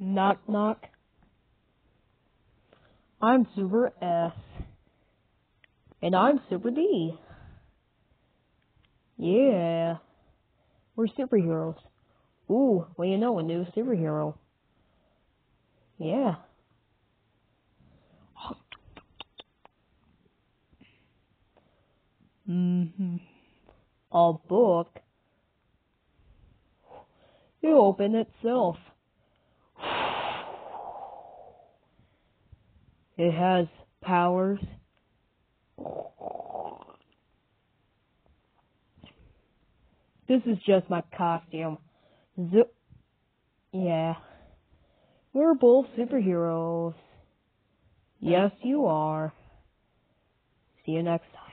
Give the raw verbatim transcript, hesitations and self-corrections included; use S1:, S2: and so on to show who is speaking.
S1: Knock, knock. I'm Super S. And I'm Super D. Yeah. We're superheroes. Ooh, well, you know, a new superhero. Yeah. Mm-hmm. A book. It opened itself. It has powers. This is just my costume. Zip. Yeah. We're both superheroes. Yes, you are. See you next time.